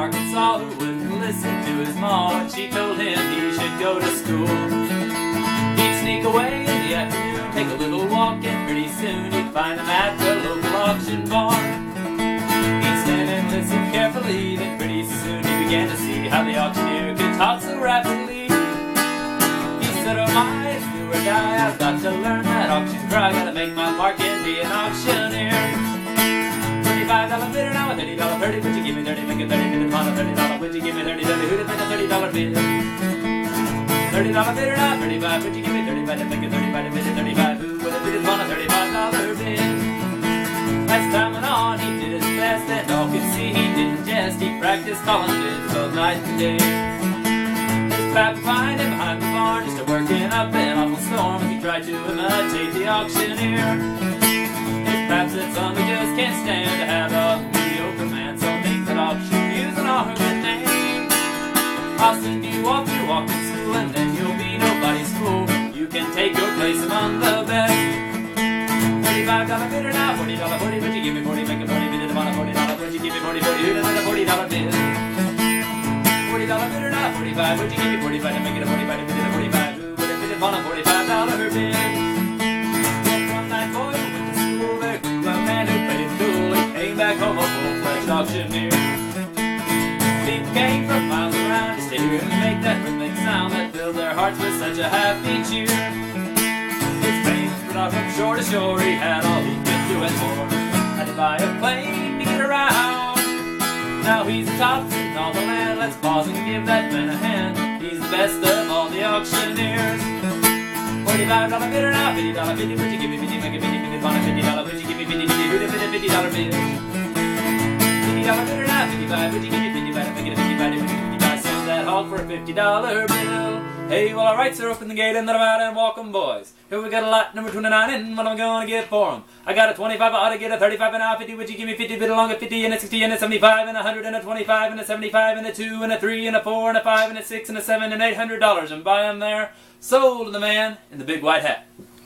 Arkansas who wouldn't listen to his ma when she told him he should go to school. He'd sneak away in the afternoon, take a little walk, and pretty soon he'd find him at the local auction barn. He'd stand and listen carefully, then pretty soon he began to see how the auctioneer could talk so rapidly. He said, oh my, it's do or die, I've got to learn that auction cry, gotta make my mark and be an auctioneer. $25 bidder, now a $30 30, would you give me 30, make it 30, bid upon a $30, would you give me 30, who'd have been a $30 bid? $30 bidder, now 35, would you give me 35, to make it 35, bid at 35, who would have bid upon a $35 bid? As time went on, he did his best, and all could see he didn't jest. He practiced calling bids both night and day. His pap would find him behind the barn, just working up an awful storm as he tried to imitate the auctioneer. His pap said, son, we just can't stand to have a mediocre man, so think that auction use an arm good name. I'll send you off to walking school, and then you'll be nobody's fool. You can take your place among the best. $35 bidder, now $40 40, would you give me 40, make a 40, bid it upon a $40, would you give me 40, 40, who'd have been a $40 bid? $40 bidder, now 45, would you give me 45, to make it a 45, bid it a 45, who would have bid upon a $45 bid? Well, one night boy went to school, there grew a man who played it cool. He came back home a full-fledged auctioneer. People came from miles around just to hear him make that rhythmic sound that filled their hearts with such a happy cheer. From shore to shore, he had all he could do and more. Had to buy a plane to get around. Now he's the top in all the land. Let's pause and give that man a hand. He's the best of all the auctioneers. $45 bidder, now $50 50. Would you give me 50, make it 50, bid on a $50? Would you give me 50, 50, who'd have been a $50 bid? $50 bidder, now 55. Would you give me 55, make it a 55? Would you 55? Sold that hog for a $50 bill. Hey, well, alright, sir, open the gate and let 'em out and walk 'em, boys. Here we got a lot number 29 in, what am I gonna get for 'em? I got a 25, I ought to get a 35 and a 50, would you give me 50, bid along a 50 and a 60 and a 75 and a 100 and a 25 and a 75 and a 2 and a 3 and a 4 and a 5 and a 6 and a 7 and $800 and buy 'em there. Sold to the man in the big white hat.